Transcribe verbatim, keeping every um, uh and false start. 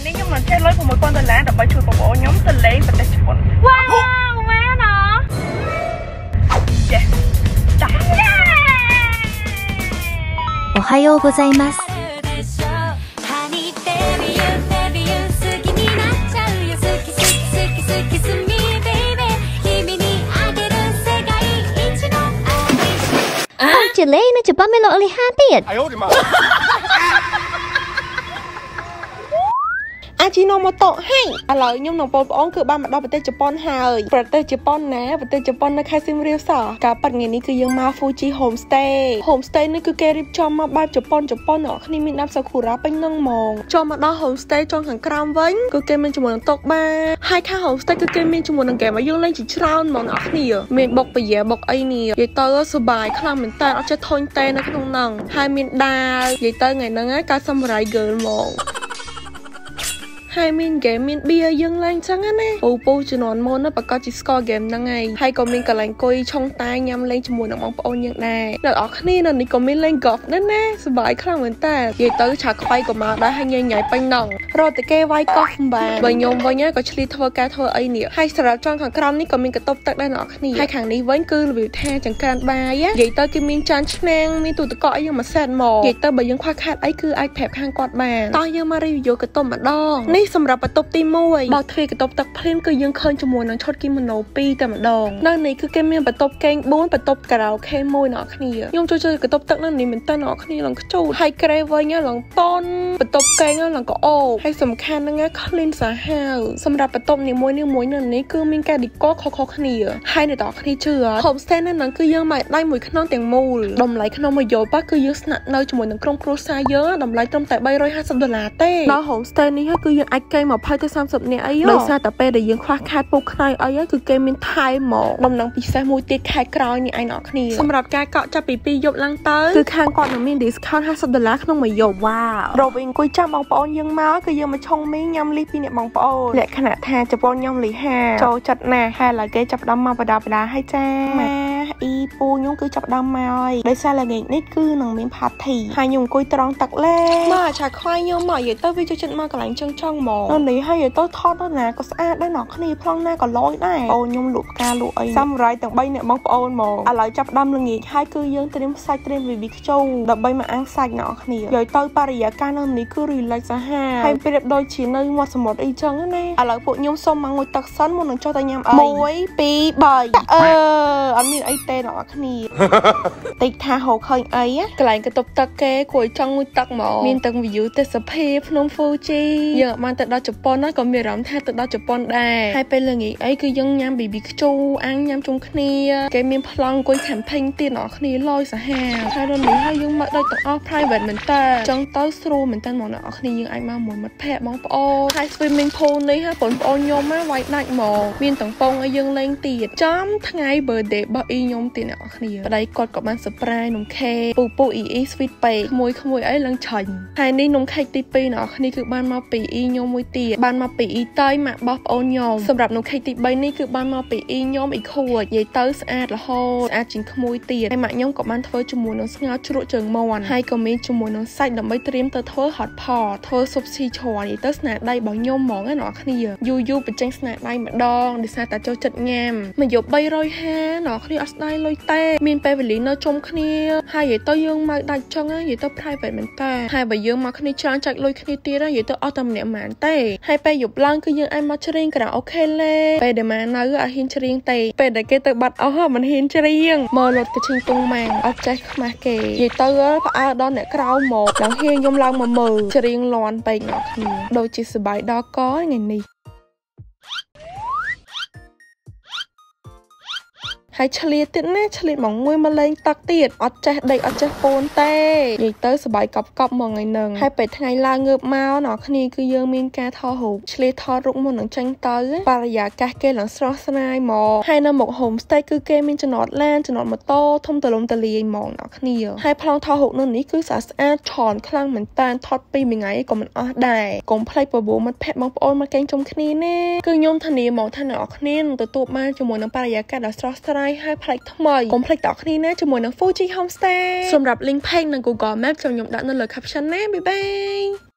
នេះខ្ញុំនឹងចេះលុយប្រមូលប៉ុនដុល្លារដើម្បីជួយបងប្អូនខ្ញុំទៅលេងប្រទេសជប៉ុនវ៉ាវមែនហ៎ចេះចាおはようございますជាលេងនៅជប៉ុនមានលោកអលីហាទៀតអាយអូឌីម៉ាអាជីណូម៉ូតូហេឥឡូវខ្ញុំនឹងបងប្អូនគឺបានមកដល់ប្រទេសជប៉ុនហើយប្រទេសជប៉ុនណាប្រទេសជប៉ុននៅខេត្តសៀមរាបសោះការប៉ັດថ្ងៃនេះគឺយើងមក Fuji Homestay Homestay នេះគឺគេរៀបចំមកបែបជប៉ុនជប៉ុនអ្នកគ្នាមានដាប់សាគូរ៉ាពេញនឹងហ្មងចូលមកដល់ Homestay ចុងខាងក្រោមវិញគឺគេមានជាមួយនឹងតុបារហើយខាង Homestay គឺគេមានជាមួយនឹងហ្គេមឲ្យយើងលេងជាច្រើនហ្មងអ្នកគ្នាមានបុកពយាបុកអីនេះនិយាយទៅសប្បាយខ្លាំងមែនតើអត់ចេះធុញទេនៅក្នុងហ្នឹងហើយមានដាវនិយាយទៅថ្ងៃហ្នឹងការសាមរ៉ៃ girl ហ្មងហើយមានហ្គេមមានបៀយើងឡើងចឹងណាពូពូជំនាន់មុនណាប្រកាសជាស្គាល់ហ្គេមហ្នឹងហើយហើយក៏មានកន្លែងអង្គុយឆុងតែញ៉ាំលេងជាមួយនឹងបងប្អូនយើងដែរអ្នកនរគ្នានៅនេះក៏មានលេង golf ដែរណាសប្បាយខ្លាំងមែនតើនិយាយទៅឆាខ្វៃក៏មកដែរហើយញ៉ៃញ៉ៃពេញហ្នឹងរត់តែគេវាយ golf បានបើខ្ញុំវិញក៏ឆ្លៀតធ្វើការធ្វើអីនេះហើយសម្រាប់ចុងខាងក្រោមនេះក៏មានកន្ទប់ទឹកដែរអ្នកនរគ្នាហើយខាងនេះវិញគឺរបៀបថាចង្ក្រានបាយនិយាយទៅគេមានចានឆ្នាំងមានទូទឹកកកអីយ៉ាងមួយសេតមកនិយាយទៅបើយើងខ្វះខាតអីគឺអាចប្រាប់ខាងគាត់បានតោះយើងមក review កន្ទប់ម្ដងនេះសម្រាប់បន្ទប់ទីមួយបើទ្វារកន្ទប់ទឹកភ្លាមគឺយើងឃើញជាមួយនឹងឈុតគីម៉ូណូពីរតែម្ដងនៅនេះគឺគេមានបន្ទប់កេងបួនបន្ទប់ការ៉ាអូខេមួយអ្នកគ្នាខ្ញុំចូលចូលកន្ទប់ទឹកនេះមែនតើអ្នកគ្នាឡើងខ្ជូតហើយក្រេវិញឡើងតនបន្ទប់កេងឡើងក៏អូហើយសំខាន់ហ្នឹង clean សាហាវសម្រាប់បន្ទប់នីមួយនីមួយនៅនេះគឺមានការ decor ខុសៗគ្នាហើយអ្នកទាំងគ្នាជឿ homestay ហ្នឹងគឺយើងមកដៃមួយខ្នងទាំងមូលតម្លៃក្នុងមួយយប់គឺយើងស្នាក់នៅជាមួយនឹងក្រុមគ្រួសារយើងតម្លៃត្រឹមតែបីរយហាសិបដុល្លារទេដល់ homestay នេះគឺយើងអាចកេងមកទៅសាមសិបនាក់អីដោយសារតែពេលដែលយើងខ្វះខាតពូខ្នើយអីគឺគេមានថែមមកដំណឹងពិសេសមួយទៀតខែក្រោយនេះឯអ្នកគ្នាសម្រាប់ការកក់ចាប់ពីពីរយប់ឡើងទៅគឺខាងគាត់នឹងមាន discount ហាសិបដុល្លារក្នុងមួយយប់វ៉ាវរកវិញអង្គុយចាំបងប្អូនយើងមកគឺយើងមកឆុងមីញ៉ាំលីពីអ្នកបងប្អូនលក្ខណៈថាជប៉ុនញ៉ាំលីហាចូលចិត្តណាស់ហើយឡើយគេចាប់ដើមមកបដាបដាឲ្យចាម៉ាអ៊ីពូខ្ញុំគឺចាប់ដើមមកហើយដោយសារល្ងាចនេះគឺនឹងមាន party ហើយខ្ញុំអង្គុយត្រង់ទឹកលេមកឆាខ្វាយខ្ញុំមកនិយាយទៅវាចូលចិត្តមកកន្លែងចឹងចង់មកនៅនេះហើយទៅថតទៅណាក៏ស្អាតដែរអ្នកគ្នាប្លង់ណាក៏លយដែរអូខ្ញុំលក់ផ្កាលក់អីសាមរ៉ៃទាំងបីអ្នកបងប្អូនមកឥឡូវចាប់ដើមល្ងាចហើយគឺយើងត្រៀមសាច់ត្រៀមវីវីខ្ជូដើម្បីមកអាំងសាច់អ្នកគ្នានិយាយទៅបរិយាកាសនៅនេះគឺ relax សាហាវហើយប្រៀបដូចជានៅមាត់សមុទ្រអីចឹងណាឥឡូវពួកខ្ញុំសុំមកងុយទឹកសិនមុននឹងចុះទៅញ៉ាំអីមួយពីរបីអឺអត់មានអីទេអ្នកគ្នាតិចថាហៅឃើញអីកន្លែងកន្ទប់ទឹកគេគួរចង់ងុយទឹកមកមានទាំង view ទេសភាពភ្នំ Fuji យើងបានទៅដល់ជប៉ុនណាក៏មានអារម្មណ៍ថាទៅដល់ជប៉ុនដែរហើយពេលល្ងាចអីគឺយើងញ៉ាំប៊ីប៊ីខ្ជូអាំងញ៉ាំជុំគ្នាគេមានប្លង់អង្គុយ camping ទៀតអ្នកគ្នាលយសាហាវហើយរនេះហើយយើងមកដល់ទាំងអស់ private មែនតើចង់ទៅស្រួលមែនតើមកអ្នកគ្នាយើងអាចមកមួយមិត្តភ័ក្តិបងប្អូនហើយ swimming pool នេះហ่าបងប្អូនខ្ញុំមកវាយដាច់មកមានទាំងពងឲ្យយើងលេងទៀតចំថ្ងៃ birthday របស់អ៊ីខ្ញុំទៀតអ្នកគ្នាប្តីគាត់ក៏បាន surprise នំខេកពូពូអ៊ីអ៊ី sweet ពេកមួយក្មួយអីឡើងឆាញ់ហើយនេះនំខេកទីពីរអ្នកគ្នាគឺបានមកពីអ៊ីខ្ញុំមួយទៀតបានមកពីអ៊ីតៃម៉ាក់បោះប្អូនខ្ញុំសម្រាប់នំខេកទីបីនេះគឺបានមកពីអ៊ីខ្ញុំអ៊ីខួចនិយាយទៅស្អាតរហូតស្អាតជាងក្មួយទៀតហើយម៉ាក់ខ្ញុំក៏បានធ្វើជាមួយនឹងស្ងោរជ្រក់ជើងមាន់ហើយក៏មានជាមួយនឹងសាច់ដើម្បីត្រៀមទៅធ្វើ hot pot ធ្វើស៊ុបស៊ីឈ្ងុយនិយាយទៅស្នាដៃរបស់ខ្ញុំហ្មងណាអ្នកគ្នាយូរយូរបញ្ចេញស្នាដៃម្ដងដោយសារតែចូលចិត្តញ៉ាំមកយកបីរយហាអ្នកគ្នាអត់ស្ដាយលុយទេមានពេលវេលានៅជុំគ្នាហើយនិយាយទៅយើងមកដាច់ចឹងនិយាយទៅ private មែនតើហើយបើយើងមកគ្នាច្រើនចាច់លុយគ្នាទៀតនិយាយទៅអត់តែម្នាក់ម្នាក់ទេហើយពេលយប់ឡើងគឺយើងអាចមកច្រៀងការ៉ាអូខេលេពេលដែលមកនៅអត់ហ៊ានច្រៀងទេពេលដែលគេទៅបាត់អស់មិនហ៊ានច្រៀងមើលលត់កឈិងតុងម៉ាំងអត់ចេះខ្មាស់គេនិយាយទៅផ្អើដល់អ្នកក្រៅមកដល់ហ៊ានខ្ញុំឡើងមកមើលច្រៀងលាន់ពេកអ្នកគ្នាដូចជាសបាយដល់កថ្ងៃនេះហើយឆ្លៀតទៀតណាឆ្លៀតមកងុយមកលេងទឹកទៀតអត់ចេះដេកអត់ចេះពូនទេនិយាយទៅសប្បាយកប់កប់មកថ្ងៃហ្នឹងហើយពេលថ្ងៃឡើងងើបមកអ្នកគ្នាគឺយើងមានការថតរូបឆ្លៀតថតរូបមុននឹងចេញទៅបរិយាកាសគេឡើងស្រស់ស្រាយមកហើយនៅមុខ homestay គឺគេមានចំណតឡានចំណតម៉ូតូធំទលំទលាយហ្មងអ្នកគ្នាហើយប្លង់ថតរូបនៅនេះគឺស្អាតស្អាតឆនខ្លាំងមែនតើថតពីរថ្ងៃក៏មិនអស់ដែរកុំភ្លេចបបួលមិត្តភក្តិបងប្អូនមកកេងជុំគ្នាណាគឺខ្ញុំធានាហ្មងថាអ្នកគ្នានឹងទទួលបានជាមួយនឹងបរិយាកាសដ៏ស្រស់ស្រាយហើយប្លែកថ្មីកុំភ្លេចតគ្នាណាជាមួយនឹង Fuji Homestay សម្រាប់ link page និង Google Map ខ្ញុំដាក់នៅលើ caption ណាបាយបាយ